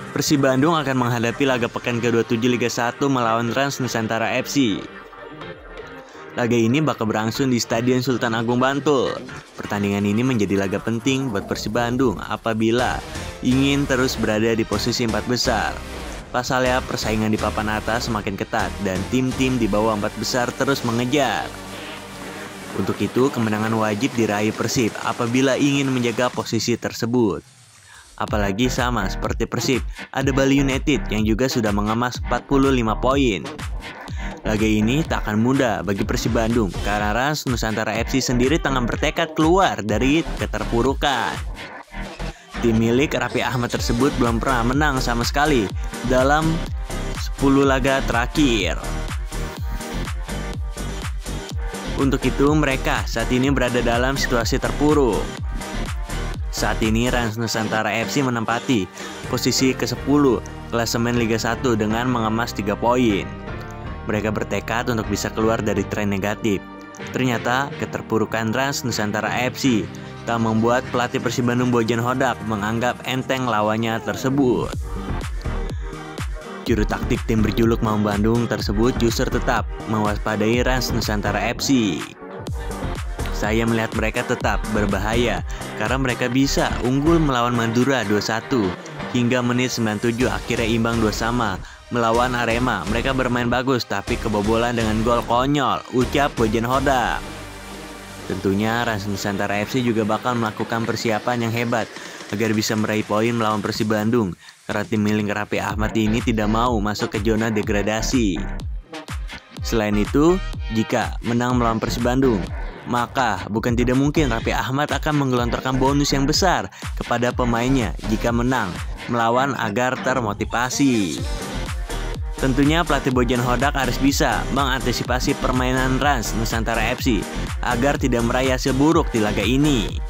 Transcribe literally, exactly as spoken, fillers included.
Persib Bandung akan menghadapi laga pekan ke dua puluh tujuh Liga satu melawan Rans Nusantara F C. Laga ini bakal berlangsung di Stadion Sultan Agung Bantul. Pertandingan ini menjadi laga penting buat Persib Bandung apabila ingin terus berada di posisi empat besar. Pasalnya persaingan di papan atas semakin ketat dan tim-tim di bawah empat besar terus mengejar. Untuk itu kemenangan wajib diraih Persib apabila ingin menjaga posisi tersebut. Apalagi sama seperti Persib, ada Bali United yang juga sudah mengemas empat puluh lima poin. Laga ini tak akan mudah bagi Persib Bandung karena Rans Nusantara F C sendiri tengah bertekad keluar dari keterpurukan. Tim milik Raffi Ahmad tersebut belum pernah menang sama sekali dalam sepuluh laga terakhir. Untuk itu mereka saat ini berada dalam situasi terpuruk. Saat ini Rans Nusantara F C menempati posisi ke sepuluh klasemen Liga satu dengan mengemas tiga poin. Mereka bertekad untuk bisa keluar dari tren negatif. Ternyata keterpurukan Rans Nusantara F C tak membuat pelatih Persib Bandung Bojan Hodak menganggap enteng lawannya tersebut. Juru taktik tim berjuluk Maung Bandung tersebut justru tetap mewaspadai Rans Nusantara F C. Saya melihat mereka tetap berbahaya karena mereka bisa unggul melawan Madura dua satu hingga menit sembilan puluh tujuh akhirnya imbang dua sama melawan Arema. Mereka bermain bagus tapi kebobolan dengan gol konyol, ucap Bojan Hodak. Tentunya Rans Nusantara F C juga bakal melakukan persiapan yang hebat agar bisa meraih poin melawan Persib Bandung karena tim milik Raffi Ahmad ini tidak mau masuk ke zona degradasi. Selain itu, jika menang melawan Persib Bandung, maka bukan tidak mungkin Raffi Ahmad akan menggelontorkan bonus yang besar kepada pemainnya jika menang melawan agar termotivasi. Tentunya pelatih Bojan Hodak harus bisa mengantisipasi permainan Rans Nusantara F C agar tidak meraih hasil buruk di laga ini.